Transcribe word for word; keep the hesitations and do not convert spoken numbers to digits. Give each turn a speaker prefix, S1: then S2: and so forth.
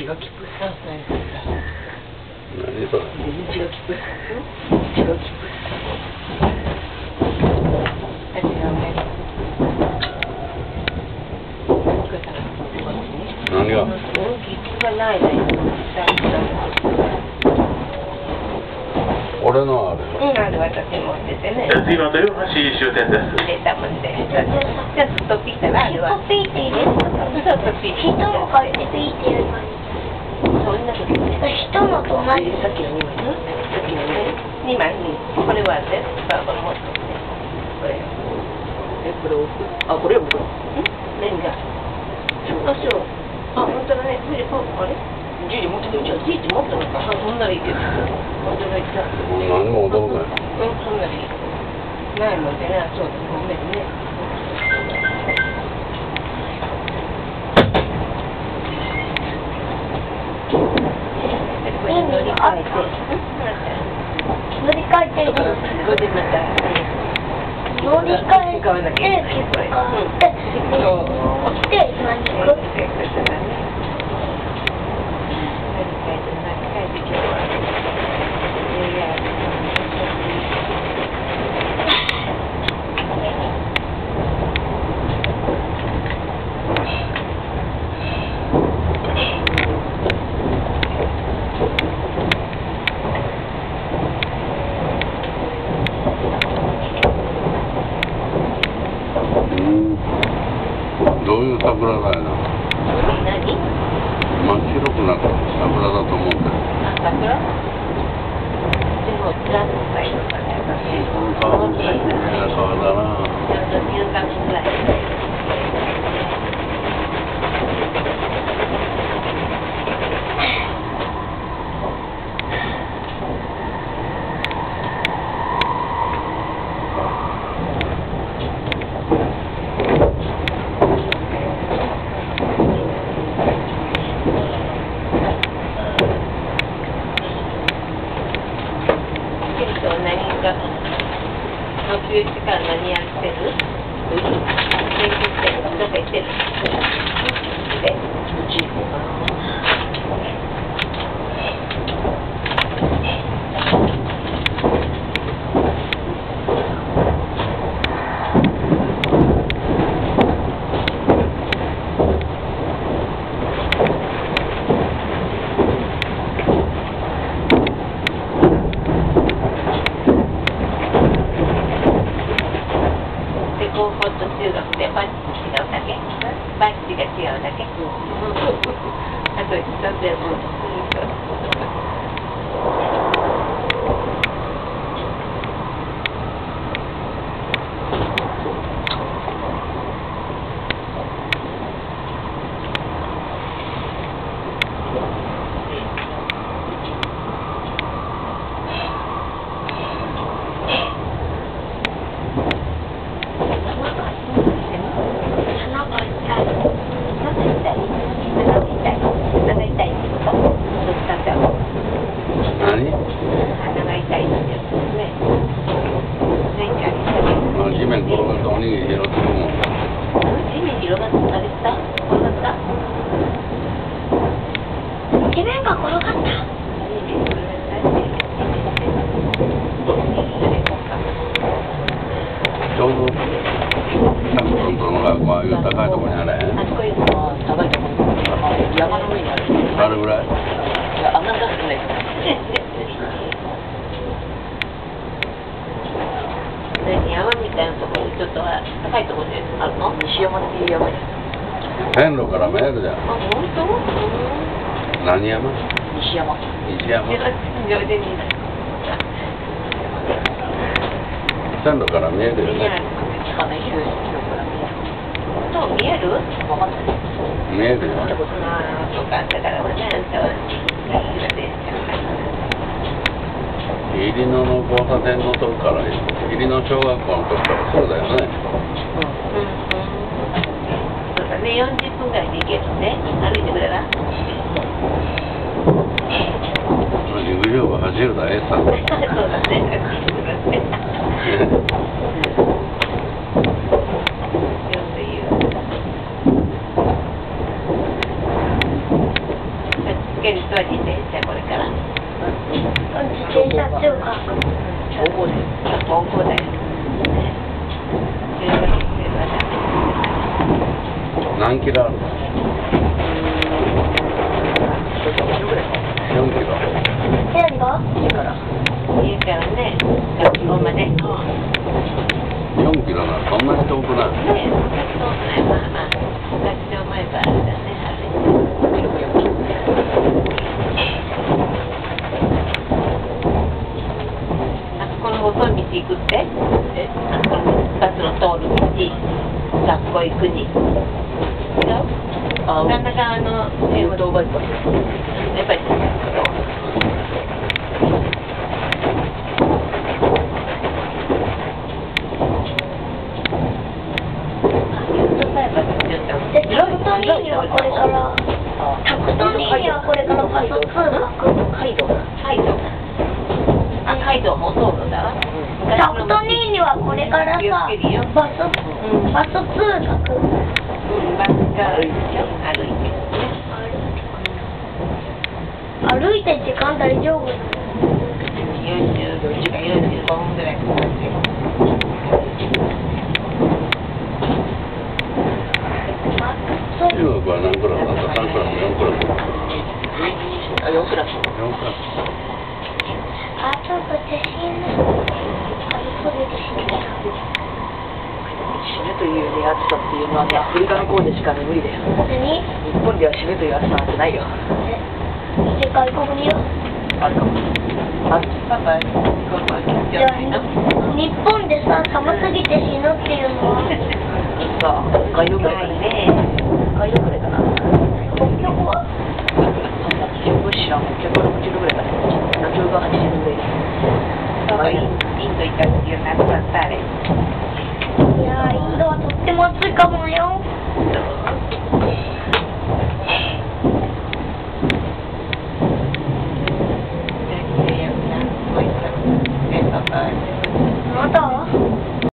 S1: ちが切符。
S2: あ、何それ。
S1: 何それ。
S2: 道が切符。道が切符。あ、違うね。
S1: 何が？
S2: 切符がないのよ。
S1: 俺のある。
S2: うん、ある、私持っててね。
S3: 次は豊橋終点です。
S2: 入れたもんで。じゃあ、ストッピーしたらあるわ。
S4: ストッピーって入れるのかな。
S2: そう、ストッピー。
S4: 人の書いてピーってやる感じ。
S2: そんなことね。
S4: 人のと同じ。
S2: さっきのにまい。さっきのにまい。にまい。これはね、これ持ってね。これ。え、これ置く。あ、これ置く。ん？何が？あ、そう。あ、本当だね。それで、こあれ？じいじ持ってくるじゃん。じいじ持ってるのか。あ、そんならいいけど。驚いた。
S1: 何も驚かない。
S2: うん、そんならいい。ないもんでね、そうだ、ごめんね。これ乗り換えて。
S4: 乗り換えていいの？
S2: これでまた。
S4: 乗り換えて、
S2: 買わなきゃいけない。これ。
S4: うん。で、で、何行く？
S1: どういう桜だよな。
S2: 何？
S1: 真っ白くなった桜だと思うんだよ。
S2: あ、桜？でも、何歳とかね。
S1: この川もきれいな川だな。
S2: ちょうどじゅうさんねんぐらい。学習時間何やってる？勉強してる？どっか行ってる？で、うち行こうかな。高校と中学でバッジ違うだけ？バッジが違うだけ？あと一つでも
S1: 地面転がっておにぎり拾ってくるもん。
S2: 地面広がった？あれした？転がった？
S4: 地面が転がった。
S1: ちょうどタクトンとのがこういう高いところにあれ。
S2: あそこいうの高いところに山の上にある。
S1: あれぐらい？
S2: いや、あんな高くない。山みたいなところにちょっと高いところであるの？西山っていう山です。
S1: 線路から見えるじゃん。
S2: あ、本当？
S1: 何山？
S2: 西山。
S1: 西山。線路から見えるよね。
S2: そう見える？わかんない。
S1: 見えるよ。
S2: 見たことない。そうか、だからね、
S1: 入野の交差点のとこから入野小学校のとこからそうだよね。
S2: うんうん。そうだね、よんじゅっぷんぐらいで行けるね。歩いてくれら。
S1: 陸上部走るだえさ。
S2: そうだね。
S1: 何キロあるの？よんキロ。
S4: 何が？
S2: 家から家からね学校まで
S1: よんキロならそんなに遠くない。
S2: ねそうねまあまあ学長前からだねあそこの細い道行くってえあそこのバスの通る道学校行くにあ真ん中側のえーとバイパスやっぱり
S4: で、タクトニーニはこれから、タクトニーニはこれからバスツーが来る。
S2: カイドウカイドウあカイドウもそうだわ
S4: タクトニーニはこれからさ、バス、バスツーが来る。
S2: うんバスが歩いて歩いて
S4: 歩いて時間大丈夫？
S2: よんじゅうごじかよんじゅうごふんぐらいかかってる
S1: 中学は何クラスだった？さんクラス、よんクラス。
S2: あ、よんクラス。
S1: よんクラス。
S4: あ、ちょっと手死ぬ。あ、それで死ぬ。
S2: 死ぬというね、暑さっていうのはね、アフリカの方でしかね、無理だよ。
S4: 何？
S2: 日本では死ぬという暑さなんてないよ。
S4: え、外国には？
S2: あるかも。あ、パパ、ここはじゃないの？
S4: 日本でさ、寒すぎて死ぬっていうのは
S2: さあ、北海道ぐらいかね。北海道ぐらいかな。
S4: 北極は？
S2: 北極知らん。北極ろくじゅうどぐらいかな。南極がはちじゅうどぐらい。パパ、インド行ったっていう夏だったあれ。
S4: いやー、インドはとっても暑いかもよ。
S2: そう